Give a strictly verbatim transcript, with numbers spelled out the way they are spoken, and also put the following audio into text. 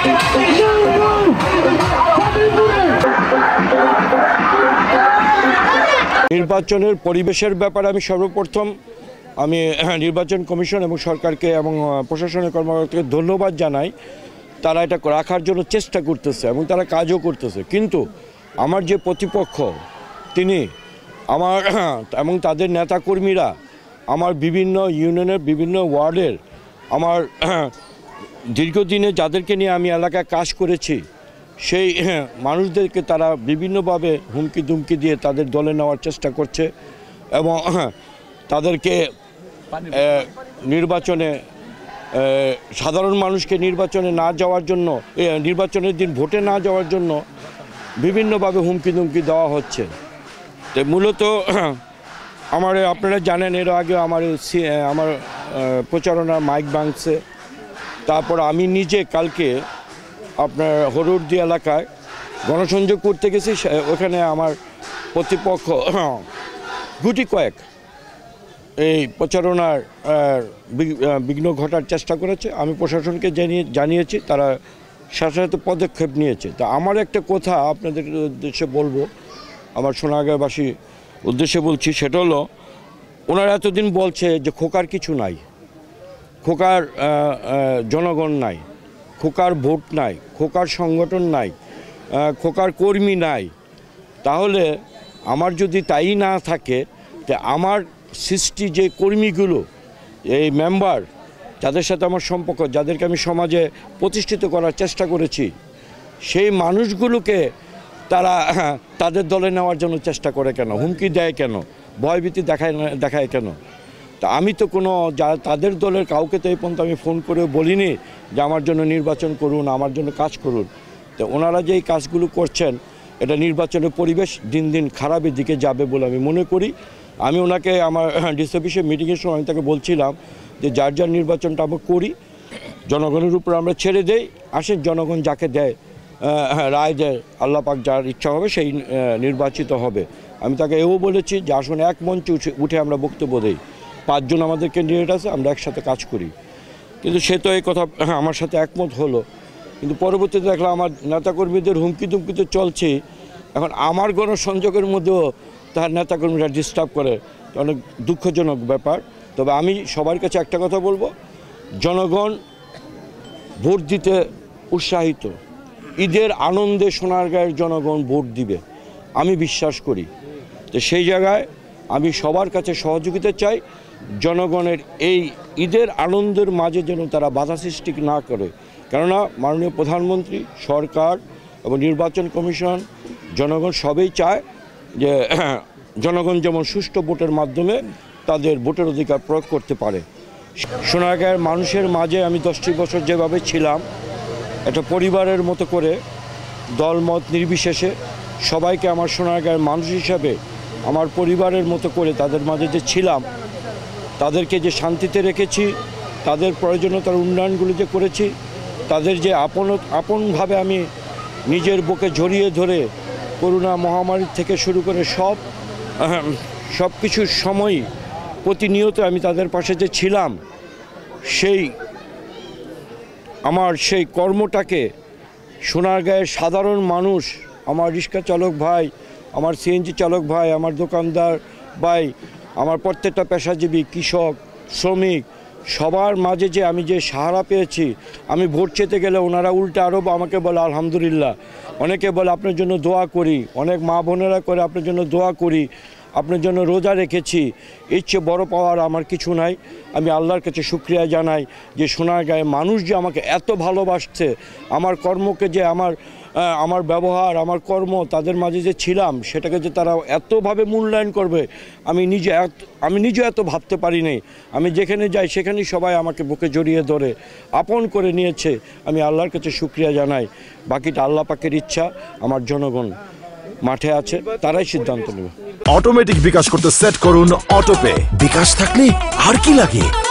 নির্বাচনের পরিবেশের ব্যাপারে আমি সর্বপ্রথম আমি নির্বাচন কমিশন এবং সরকারকে এবং প্রশাসনের কর্মকর্তাকে ধন্যবাদ জানাই। তারা এটা রাখার জন্য চেষ্টা করতেছে এবং তারা কাজও করতেছে, কিন্তু আমার যে প্রতিপক্ষ তিনি আমার এবং তাদের নেতাকর্মীরা আমার বিভিন্ন ইউনিয়নের বিভিন্ন ওয়ার্ডের আমার দীর্ঘদিনে যাদেরকে নিয়ে আমি এলাকায় কাজ করেছি সেই মানুষদেরকে তারা বিভিন্নভাবে হুমকি দুমকি দিয়ে তাদের দলে নেওয়ার চেষ্টা করছে এবং তাদেরকে নির্বাচনে সাধারণ মানুষকে নির্বাচনে না যাওয়ার জন্য নির্বাচনের দিন ভোটে না যাওয়ার জন্য বিভিন্নভাবে হুমকি দুমকি দেওয়া হচ্ছে। তো মূলত আমার আপনারা জানেন এর আগে আমার আমার প্রচারণার মাইক ভাঙছে। তারপর আমি নিজে কালকে আপনার হরুরদি এলাকায় গণসংযোগ করতে গেছি, ওখানে আমার প্রতিপক্ষ গুটি কয়েক এই প্রচারণার বিঘ্ন ঘটার চেষ্টা করেছে। আমি প্রশাসনকে জানিয়ে জানিয়েছি তারা সাথে সাথে পদক্ষেপ নিয়েছে। তা আমার একটা কথা আপনাদের উদ্দেশ্যে বলবো, আমার সোনাগাঁওবাসী উদ্দেশ্যে বলছি, সেটা হলো ওনারা এতদিন বলছে যে খোকার কিছু নাই, খোকার জনগণ নাই, খোকার ভোট নাই, খোকার সংগঠন নাই, খোকার কর্মী নাই। তাহলে আমার যদি তাই না থাকে, তা আমার সৃষ্টি যে কর্মীগুলো এই মেম্বার যাদের সাথে আমার সম্পর্ক, যাদেরকে আমি সমাজে প্রতিষ্ঠিত করার চেষ্টা করেছি, সেই মানুষগুলোকে তারা তাদের দলে নেওয়ার জন্য চেষ্টা করে কেন, হুমকি দেয় কেন, ভয়ভীতি দেখায় দেখায় কেন? তা আমি তো কোনো যা তাদের দলের কাউকে তো এই পর্যন্ত আমি ফোন করে বলিনি যে আমার জন্য নির্বাচন করুন, আমার জন্য কাজ করুন। তো ওনারা যে এই কাজগুলো করছেন এটা নির্বাচনের পরিবেশ দিন দিন খারাপের দিকে যাবে বলে আমি মনে করি। আমি ওনাকে আমার ডিসি অফিসে মিটিংয়ের সময় আমি তাকে বলছিলাম যে যার যার নির্বাচনটা আমরা করি, জনগণের উপর আমরা ছেড়ে দেই, আসেন জনগণ যাকে দেয় রায় দেয়, আল্লাহ পাক যার ইচ্ছা হবে সেই নির্বাচিত হবে। আমি তাকে এও বলেছি যে আসুন এক মঞ্চে উঠে আমরা বক্তব্য দেই, পাঁচজন আমাদের ক্যান্ডিডেট আছে, আমরা একসাথে কাজ করি। কিন্তু সে তো এই কথা আমার সাথে একমত হলো, কিন্তু পরবর্তীতে দেখলাম আমার নেতাকর্মীদের হুমকি দুমকি তো চলছে। এখন আমার গণসংযোগের মধ্যেও তার নেতাকর্মীরা ডিস্টার্ব করে, অনেক দুঃখজনক ব্যাপার। তবে আমি সবার কাছে একটা কথা বলবো, জনগণ ভোট দিতে উৎসাহিত, ঈদের আনন্দে সোনারগাঁয়ের জনগণ ভোট দিবে আমি বিশ্বাস করি। তো সেই জায়গায় আমি সবার কাছে সহযোগিতা চাই, জনগণের এই ঈদের আনন্দের মাঝে যেন তারা বাধা সৃষ্টি না করে। কেননা মাননীয় প্রধানমন্ত্রী, সরকার এবং নির্বাচন কমিশন, জনগণ সবই চায় যে জনগণ যেমন সুষ্ঠু ভোটের মাধ্যমে তাদের ভোটের অধিকার প্রয়োগ করতে পারে। সোনারগাঁয়ের মানুষের মাঝে আমি দশটি বছর যেভাবে ছিলাম, একটা পরিবারের মতো করে দলমত নির্বিশেষে সবাইকে আমার সোনারগাঁয়ের মানুষ হিসাবে আমার পরিবারের মতো করে তাদের মাঝে যে ছিলাম, তাদেরকে যে শান্তিতে রেখেছি, তাদের প্রয়োজনীয়তার উন্নয়নগুলো যে করেছি, তাদের যে আপন আপনভাবে আমি নিজের বুকে জড়িয়ে ধরে করোনা মহামারী থেকে শুরু করে সব সব কিছুর সময়ই প্রতিনিয়ত আমি তাদের পাশে যে ছিলাম, সেই আমার সেই কর্মটাকে সোনারগাঁয়ের সাধারণ মানুষ, আমার রিক্সা চালক ভাই, আমার সিএনজি চালক ভাই, আমার দোকানদার ভাই, আমার প্রত্যেকটা পেশাজীবী, কৃষক, শ্রমিক, সবার মাঝে যে আমি যে সাহারা পেয়েছি, আমি ভোট চেতে গেলে ওনারা উল্টা আরও আমাকে বলে আলহামদুলিল্লাহ, অনেকে বলে আপনার জন্য দোয়া করি, অনেক মা বোনেরা করে আপনার জন্য দোয়া করি, আপনার জন্য রোজা রেখেছি। এর চেয়ে বড় পাওয়ার আমার কিছু নাই। আমি আল্লাহর কাছে শুকরিয়া জানাই যে সোনারগাঁয়ে মানুষ যে আমাকে এত ভালোবাসছে, আমার কর্মকে যে আমার আমার ব্যবহার, আমার কর্ম তাদের মাঝে যে ছিলাম, সেটাকে যে তারা এতভাবে মূল্যায়ন করবে আমি নিজে আমি নিজে এত ভাবতে পারিনি। আমি যেখানে যাই সেখানেই সবাই আমাকে বুকে জড়িয়ে ধরে আপন করে নিয়েছে। আমি আল্লাহর কাছে শুকরিয়া জানাই। বাকিটা আল্লাহ পাকের ইচ্ছা। আমার জনগণ মাঠে আছে, তারাই সিদ্ধান্ত নেবে। অটোমেটিক বিকাশ করতে সেট করুন অটোপে। বিকাশ থাকলে আর কি লাগে।